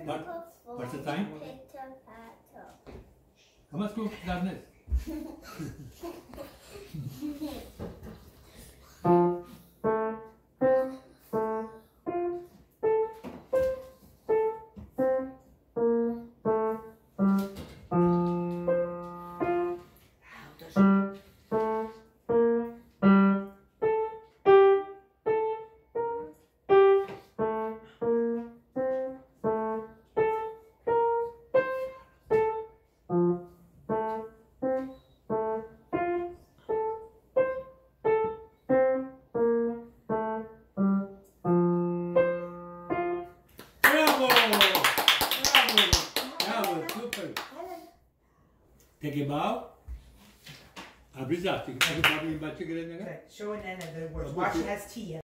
What's the time? How much school darkness? Take a bow. Abrizat, take a bow. Show Nana the words. Watch, she has tea.